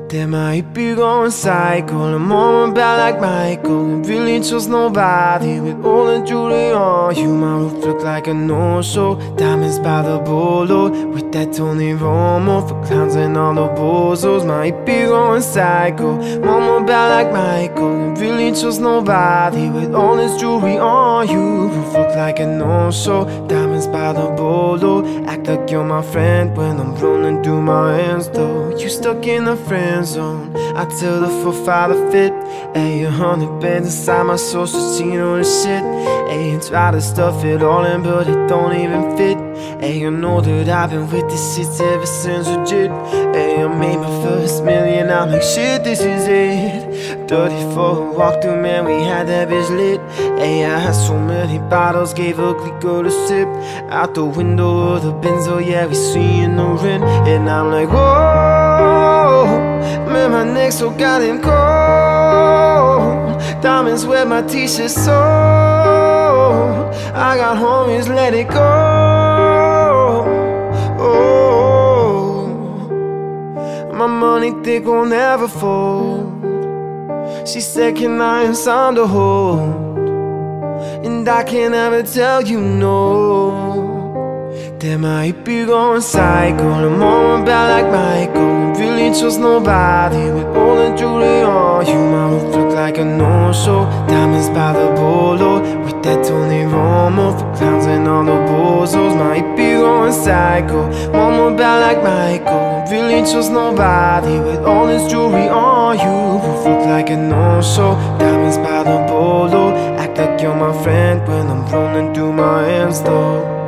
They might be going psycho, I'm on my back like Michael, and really trust nobody with all the jewelry on you. My roof look like a no-show, diamonds by the bolo, with that Tony Romo for clowns and all the bozos. Might be going psycho, I'm on my back like Michael, and really trust nobody with all this jewelry on you. Roof look like a no-show, diamonds by the bolo, act like you're my friend when I'm rolling through my hands though. You stuck in the friend zone, I tell the 4-5 to fit. Ayy, 100 bands inside my soul, so she know the shit. Ayy, and try to stuff it all in, but it don't even fit. Ayy, you know that I've been with this shit ever since legit. Ayy, I made my first million, I'm like shit, this is it. 34 walk through, man, we had that bitch lit. Ayy, I had so many bottles, gave ugly girl a sip. Out the window of the Benzo, yeah, we seeing the rent. And I'm like, whoa, man, my neck so goddamn cold. Diamonds where my t-shirt sold. I got homies, let it go. Oh, my money thick won't never fold. She said, can I have some to hold? And I can't ever tell you no. They might be going psycho, I'm on my back like Michael, really trust nobody with all the jewelry on you. My roof look like a no-show, diamonds by the bolo, with that Tony Romo for clowns and all the bozos. Might be going psycho, I'm on my back like Michael, really trust nobody with all this jewelry on you. Roof look like a no-show, diamonds by the bolo, act like you're my friend when I'm rolling through my hands though.